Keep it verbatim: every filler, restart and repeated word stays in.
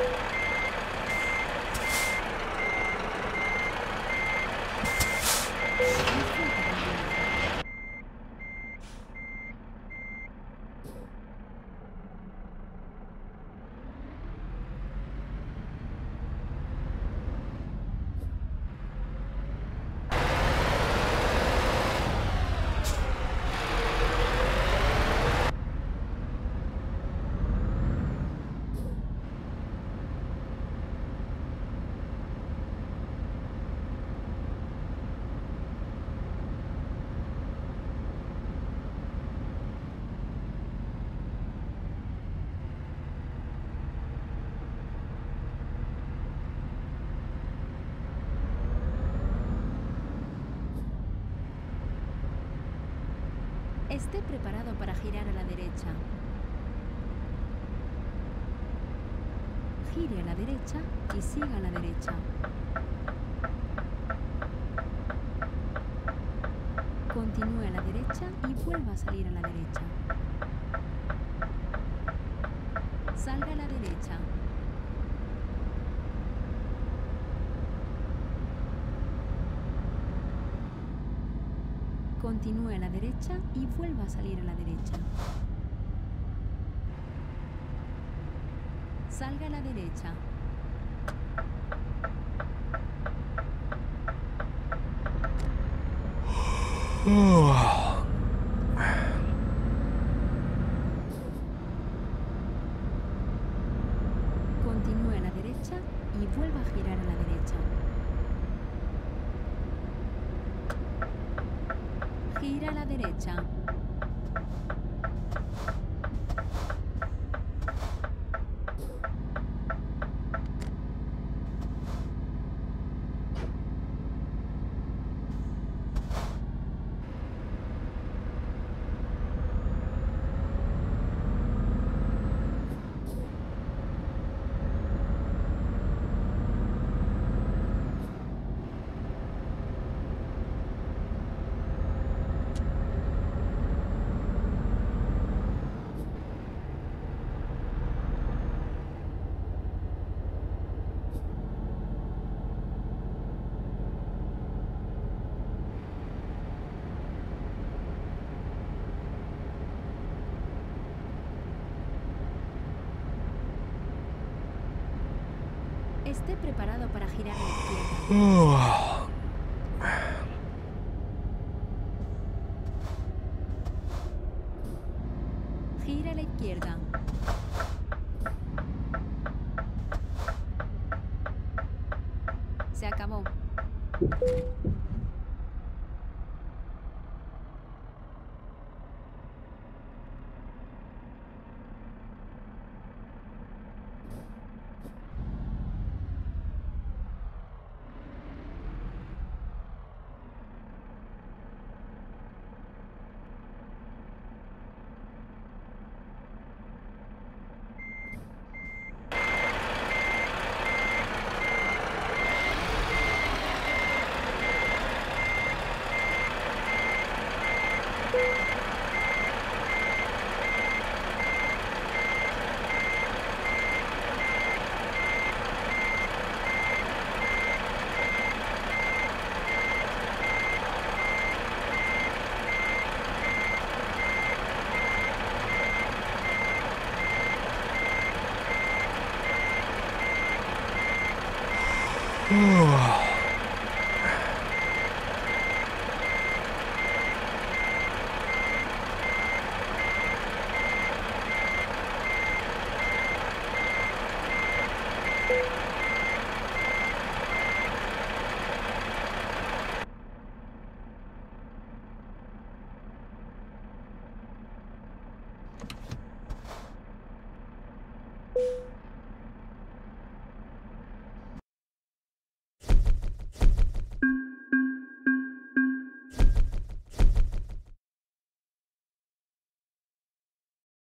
Esté preparado para girar a la derecha. Gire a la derecha y siga a la derecha. Continúe a la derecha y vuelva a salir a la derecha. Salga a la derecha. Continúe a la derecha y vuelva a salir a la derecha. Salga a la derecha. Continúe a la derecha y vuelva a girar a la derecha. Gira a la derecha. Esté preparado para girar a la izquierda. Gira a la izquierda. Se acabó. You